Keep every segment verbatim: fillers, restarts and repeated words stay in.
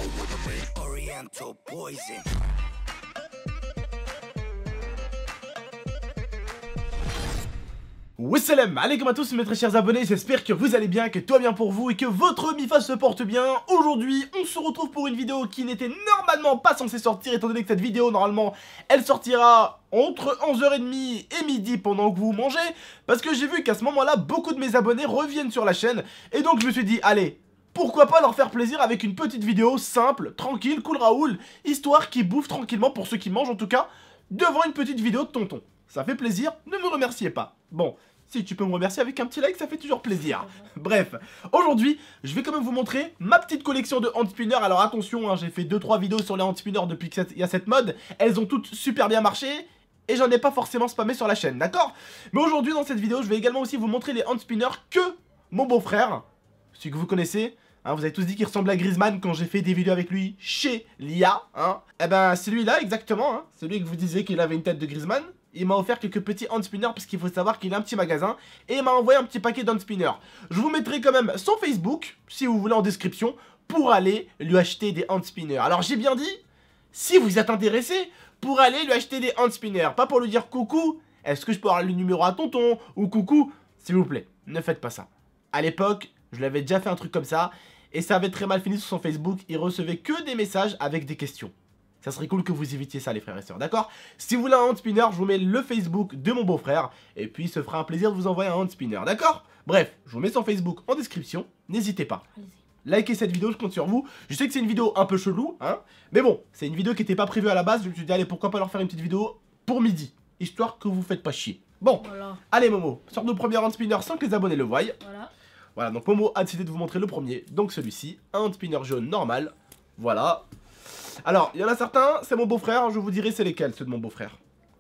Wassalam alaikum à tous mes très chers abonnés, j'espère que vous allez bien, que tout va bien pour vous et que votre Mifa se porte bien. Aujourd'hui, on se retrouve pour une vidéo qui n'était normalement pas censée sortir, étant donné que cette vidéo, normalement, elle sortira entre onze heures trente et midi pendant que vous mangez, parce que j'ai vu qu'à ce moment-là, beaucoup de mes abonnés reviennent sur la chaîne, et donc je me suis dit, allez, pourquoi pas leur faire plaisir avec une petite vidéo simple, tranquille, cool Raoul, histoire qui bouffe tranquillement, pour ceux qui mangent en tout cas, devant une petite vidéo de tonton. Ça fait plaisir, ne me remerciez pas. Bon, si tu peux me remercier avec un petit like, ça fait toujours plaisir. Bref, aujourd'hui, je vais quand même vous montrer ma petite collection de hand spinners. Alors attention, hein, j'ai fait deux trois vidéos sur les hand spinners depuis qu'il y a cette mode. Elles ont toutes super bien marché et j'en ai pas forcément spammé sur la chaîne, d'accord? Mais aujourd'hui, dans cette vidéo, je vais également aussi vous montrer les hand spinners que mon beau-frère, celui que vous connaissez. Hein, vous avez tous dit qu'il ressemble à Griezmann quand j'ai fait des vidéos avec lui chez l'I A. Hein. Eh ben, celui-là, exactement. Hein, celui que vous disiez qu'il avait une tête de Griezmann. Il m'a offert quelques petits hand spinners parce qu'il faut savoir qu'il a un petit magasin. Et il m'a envoyé un petit paquet d'hand spinners. Je vous mettrai quand même son Facebook, si vous voulez, en description, pour aller lui acheter des hand spinners. Alors j'ai bien dit, si vous êtes intéressé, pour aller lui acheter des hand spinners. Pas pour lui dire coucou, est-ce que je peux avoir le numéro à tonton? Ou coucou, s'il vous plaît, ne faites pas ça. À l'époque, je lui avais déjà fait un truc comme ça. Et ça avait très mal fini sur son Facebook. Il recevait que des messages avec des questions. Ça serait cool que vous évitiez ça les frères et sœurs, d'accord? Si vous voulez un hand spinner, je vous mets le Facebook de mon beau-frère. Et puis il se fera un plaisir de vous envoyer un hand spinner, d'accord? Bref, je vous mets son Facebook en description, n'hésitez pas. Likez cette vidéo, je compte sur vous. Je sais que c'est une vidéo un peu chelou, hein. Mais bon, c'est une vidéo qui n'était pas prévue à la base. Je me suis dit, allez, pourquoi pas leur faire une petite vidéo pour midi, histoire que vous faites pas chier. Bon, voilà. Allez Momo, sors nos premiers hand spinners sans que les abonnés le voient. Voilà. Voilà, donc Momo a décidé de vous montrer le premier, donc celui-ci, un hand spinner jaune normal. Voilà. Alors, il y en a certains, c'est mon beau-frère, je vous dirai c'est lesquels, ceux de mon beau-frère.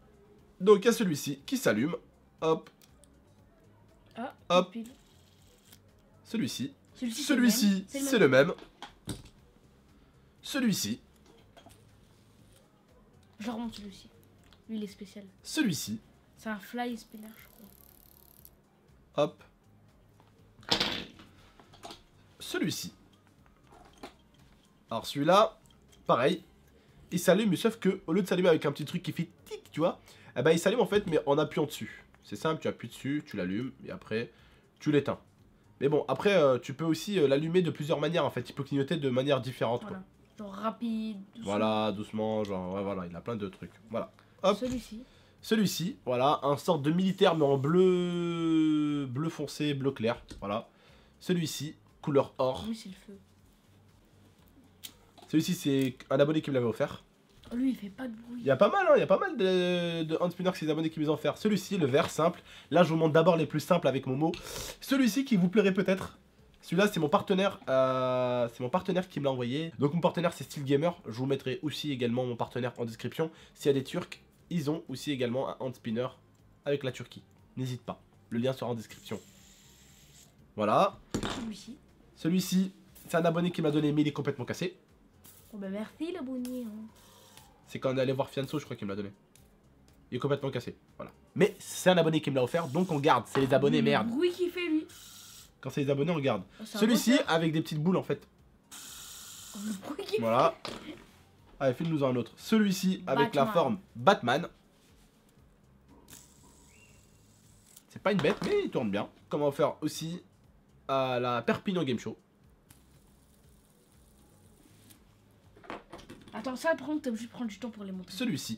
Donc, il y a celui-ci qui s'allume. Hop. Ah, hop. Celui-ci. Celui-ci, Celui-ci, c'est le même. Celui-ci. Je remonte celui-ci. Lui, il est spécial. Celui-ci. C'est un fly spinner, je crois. Hop. Celui-ci. Alors, celui-là... Pareil, il s'allume, mais sauf que au lieu de s'allumer avec un petit truc qui fait tic, tu vois, eh ben il s'allume en fait, mais en appuyant dessus. C'est simple, tu appuies dessus, tu l'allumes, et après, tu l'éteins. Mais bon, après, euh, tu peux aussi euh, l'allumer de plusieurs manières, en fait. Il peut clignoter de manière différente, voilà. quoi. Genre rapide, doucement. Voilà, doucement, genre, ouais, voilà, il a plein de trucs. Voilà. Hop. Celui-ci. Celui-ci, voilà, un sorte de militaire, mais en bleu... bleu foncé, bleu clair, voilà. Celui-ci, couleur or. Lui, c'est le feu. Celui-ci, c'est un abonné qui me l'avait offert. Lui, il fait pas de bruit. Il y a pas mal, hein, il y a pas mal de, de hand spinners que ces abonnés qui me les ont offert. Celui-ci, le vert simple. Là, je vous montre d'abord les plus simples avec Momo. Celui-ci qui vous plairait peut-être. Celui-là, c'est mon partenaire. Euh, c'est mon partenaire qui me l'a envoyé. Donc, mon partenaire, c'est Steel Gamer. Je vous mettrai aussi également mon partenaire en description. S'il y a des Turcs, ils ont aussi également un hand spinner avec la Turquie. N'hésite pas. Le lien sera en description. Voilà. Celui-ci. Celui-ci, c'est un abonné qui m'a donné, mais il est complètement cassé. Oh bah merci l'abonné. Hein. C'est quand on est allé voir Fianso, je crois qu'il me l'a donné. Il est complètement cassé, voilà. Mais c'est un abonné qui me l'a offert, donc on garde. C'est les abonnés, merde. Oui, qui fait lui. Quand c'est les abonnés, on garde. Oh, celui-ci avec des petites boules en fait. Oh, le bruit qui voilà. Allez, file-nous un autre. Celui-ci avec Batman. la forme Batman. C'est pas une bête, mais il tourne bien. Comme on va faire aussi à la Perpignan Game Show. Attends, ça, par contre, t'es obligé de prendre du temps pour les monter. Celui-ci.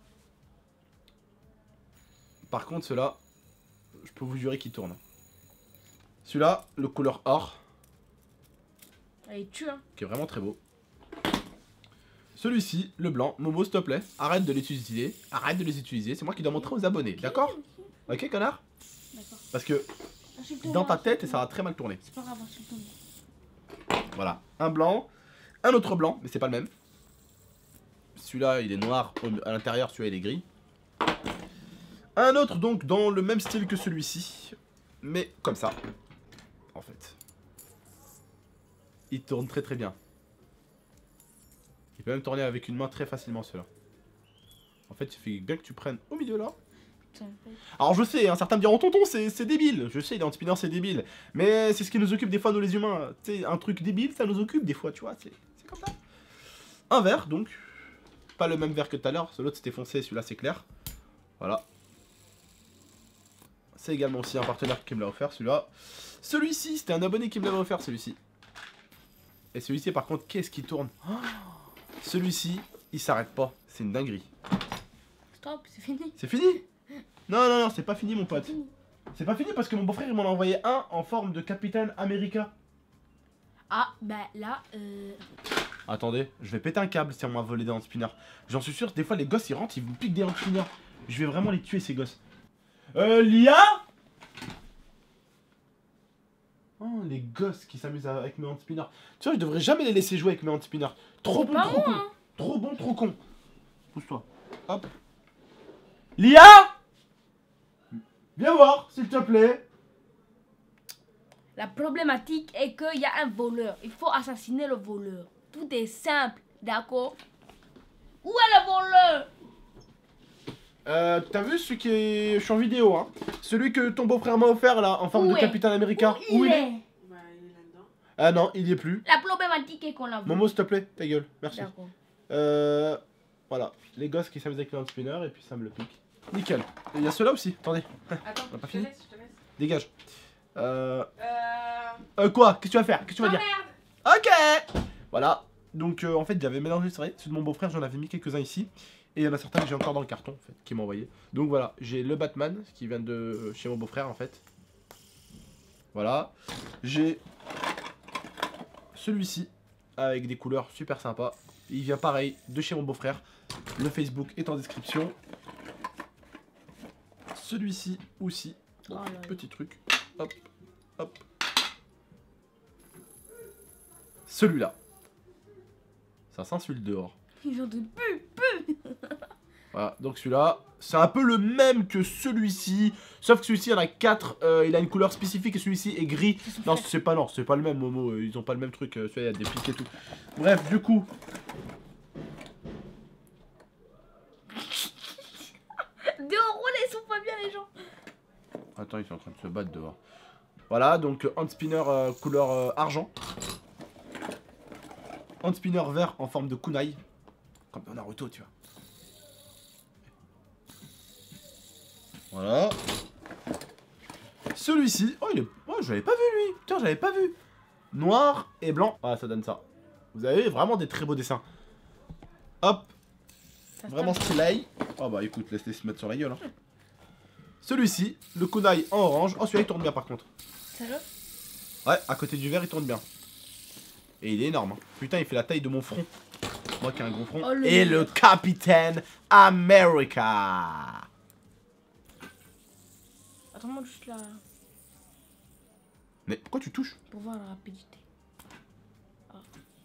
Par contre, ceux-là, je peux vous jurer qu'il tourne. Celui-là, le couleur or. Allez, tue, hein. Qui est vraiment très beau. Celui-ci, le blanc. Momo, s'il te plaît, arrête de les utiliser. Arrête de les utiliser. C'est moi qui dois montrer aux abonnés, d'accord? Ok, connard? D'accord. Parce que dans ta tête, ça va très mal tourner. C'est pas grave, voilà. Un blanc. Un autre blanc, mais c'est pas le même. Celui-là, il est noir à l'intérieur, celui-là, il est gris. Un autre, donc, dans le même style que celui-ci. Mais comme ça. En fait. Il tourne très très bien. Il peut même tourner avec une main très facilement, celui-là. En fait, il fait bien que tu prennes au milieu, là. Alors, je sais, hein, certains me diront, tonton, c'est débile. Je sais, les hand spinners, c'est débile. Mais c'est ce qui nous occupe des fois, nous les humains. Tu sais, un truc débile, ça nous occupe des fois, tu vois. C'est comme ça. un verre donc. Pas le même verre que tout à l'heure, l'autre c'était foncé, celui-là c'est clair. Voilà. C'est également aussi un partenaire qui me l'a offert, celui-là. Celui-ci, c'était un abonné qui me l'avait offert, celui-ci. Et celui-ci, par contre, qu'est-ce qui tourne? Oh, celui-ci, il s'arrête pas. C'est une dinguerie. Stop, c'est fini. C'est fini? Non, non, non, c'est pas fini, mon pote. C'est pas fini parce que mon beau-frère, il m'en a envoyé un en forme de Capitaine America. Ah, bah là, euh... Attendez, je vais péter un câble si on m'a volé des handspinners. J'en suis sûr, des fois, les gosses, ils rentrent, ils vous piquent des handspinners. Je vais vraiment les tuer, ces gosses. Euh, Lia? Oh, les gosses qui s'amusent avec mes handspinners. Tu vois, je devrais jamais les laisser jouer avec mes handspinners. Trop bon, trop con. Hein. Trop bon, trop con. Pousse-toi. Hop. Lia? Viens voir, s'il te plaît. La problématique est qu'il y a un voleur. Il faut assassiner le voleur. Tout est simple, d'accord? Où est le voleur? Euh, t'as vu celui qui est... Je suis en vidéo, hein. Celui que ton beau-frère m'a offert, là, en forme Où de est Capitaine America. Où, Où il il est, est, bah, il est là-dedans. Ah non, il y est plus. La problématique est qu'on l'a vu. Momo, s'il te plaît, ta gueule. Merci. D'accord. Euh... Voilà. Les gosses qui s'amusent avec le handspinner, et puis ça me le pique. Nickel. Et il y a ceux-là aussi. Attendez. Attends, on a pas je fini te laisse, je te laisse. Dégage. Euh... Euh... Euh, quoi? Qu'est-ce que tu vas faire? Qu'est-ce que tu vas Oh, dire? merde. Ok. Voilà. Donc, euh, en fait, j'avais mélangé, c'est vrai, ceux de mon beau-frère, j'en avais mis quelques-uns ici. Et il y en a certains que j'ai encore dans le carton, en fait, qui m'a envoyé. Donc voilà, j'ai le Batman, qui vient de chez mon beau-frère, en fait. Voilà. J'ai celui-ci, avec des couleurs super sympas. Il vient pareil de chez mon beau-frère. Le Facebook est en description. Celui-ci aussi. Oh là là. Petit truc. Hop, hop. Celui-là. Ça s'insulte dehors. Ils ont de pu, pu. Voilà, donc celui-là, c'est un peu le même que celui-ci, sauf que celui-ci, il y en a quatre, euh, il a une couleur spécifique et celui-ci est gris. Non, c'est pas, non, c'est pas le même, Momo, ils ont pas le même truc, euh, celui-là, il y a des pics et tout. Bref, du coup... Dehors, ils sont pas bien, les gens. Attends, ils sont en train de se battre dehors. Voilà, donc hand spinner euh, couleur euh, argent. Hand spinner vert en forme de kunai. Comme dans Naruto, tu vois. Voilà. Celui-ci. Oh, il est. Oh, je l'avais pas vu lui. Putain, je l'avais pas vu. Noir et blanc. Ah, ça donne ça. Vous avez vraiment des très beaux dessins. Hop. Ça vraiment stylé. Oh, bah écoute, laisse-les se mettre sur la gueule. Hein. Celui-ci, le kunai en orange. Oh, celui-là il tourne bien par contre. Sérieux? Ouais, à côté du vert, il tourne bien. Et il est énorme. Hein. Putain, il fait la taille de mon front. Moi qui ai un gros front. Oh, le et le Capitaine America. Attends-moi juste là. Mais pourquoi tu touches? Pour voir la rapidité. Ah.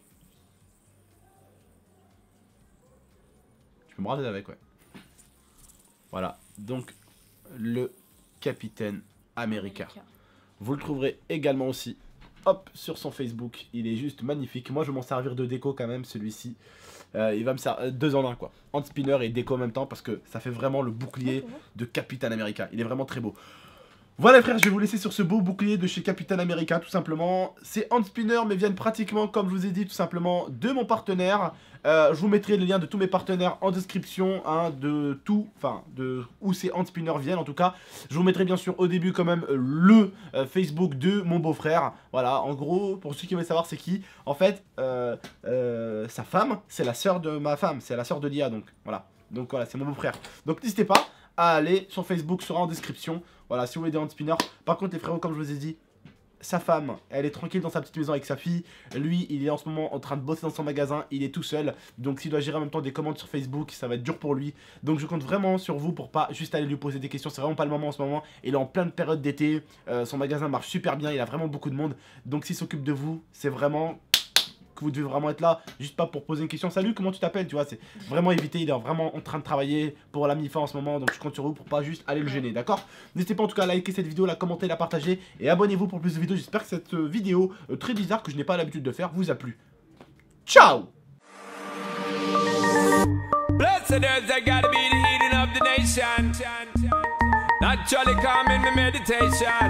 Tu peux me raser avec, ouais. Voilà. Donc, le Capitaine America. America. Vous le trouverez également aussi. Hop, sur son Facebook, il est juste magnifique. Moi, je vais m'en servir de déco quand même, celui-ci. Euh, il va me servir deux en un, quoi. Hand spinner et déco en même temps, parce que ça fait vraiment le bouclier de Capitaine America. Il est vraiment très beau. Voilà, frère, je vais vous laisser sur ce beau bouclier de chez Capitaine America, tout simplement. Ces hand spinners me viennent pratiquement, comme je vous ai dit, tout simplement, de mon partenaire. Euh, je vous mettrai les liens de tous mes partenaires en description, hein, de tout, enfin, de où ces hand spinners viennent, en tout cas. Je vous mettrai bien sûr au début quand même le euh, Facebook de mon beau-frère. Voilà, en gros, pour ceux qui veulent savoir c'est qui, en fait, euh, euh, sa femme, c'est la sœur de ma femme, c'est la sœur de Lia, donc voilà. Donc voilà, c'est mon beau-frère. Donc n'hésitez pas à aller, son Facebook sera en description. Voilà, si vous voulez des hand spinners. Par contre, les frérots, comme je vous ai dit, sa femme, elle est tranquille dans sa petite maison avec sa fille. Lui, il est en ce moment en train de bosser dans son magasin. Il est tout seul. Donc, s'il doit gérer en même temps des commandes sur Facebook, ça va être dur pour lui. Donc, je compte vraiment sur vous pour pas juste aller lui poser des questions. C'est vraiment pas le moment en ce moment. Il est en pleine période d'été. Euh, son magasin marche super bien. Il a vraiment beaucoup de monde. Donc, s'il s'occupe de vous, c'est vraiment... que vous devez vraiment être là, juste pas pour poser une question. Salut, comment tu t'appelles? Tu vois, c'est vraiment éviter. Il est vraiment en train de travailler pour la MIFA en ce moment, donc je compte sur vous pour pas juste aller le gêner, d'accord? N'hésitez pas en tout cas à liker cette vidéo, la commenter, la partager et abonnez-vous pour plus de vidéos. J'espère que cette vidéo euh, très bizarre que je n'ai pas l'habitude de faire vous a plu. Ciao!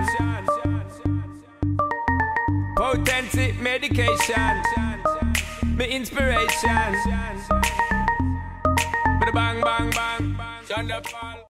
Potency medication. my inspiration. Bang, bang, bang, bang. Thunderfall.